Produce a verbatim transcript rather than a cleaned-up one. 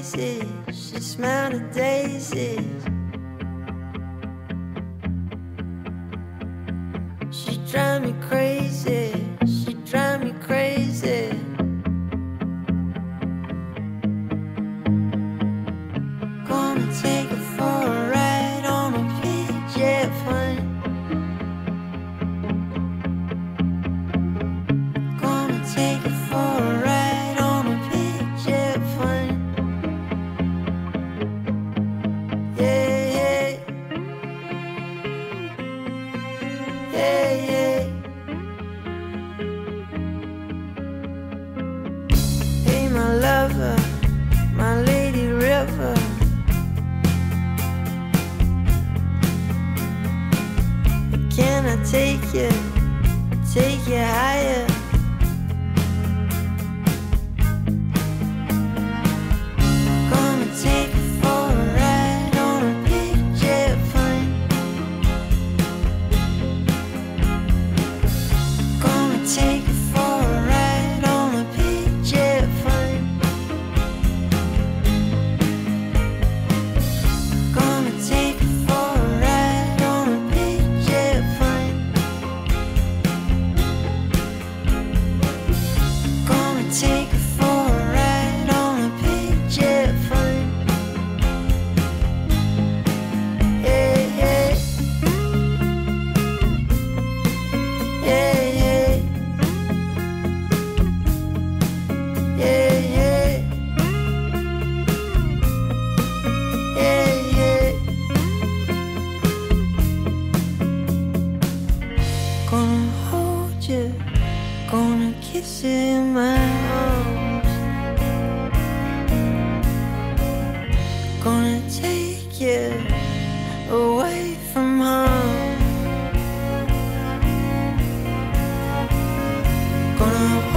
crazy. She smelled the daisies. She drive me crazy. She drive me crazy. Gonna take her for a ride on a P J plane. Gonna take her for a ride on a P J plane. Yeah, yeah. Yeah, yeah. Hey, my lover, my lady river. Can I take you, take you higher? Gonna take you for a ride on a P J plane. Gonna take you for a ride on a P J plane. Gonna take you for a ride on a P J plane. Gonna take you for a ride on a P J plane. Yeah, yeah. Yeah, yeah. Yeah, yeah. Yeah, yeah. Gonna hold you, gonna kiss you in my arms. Gonna take you away from home. Gonna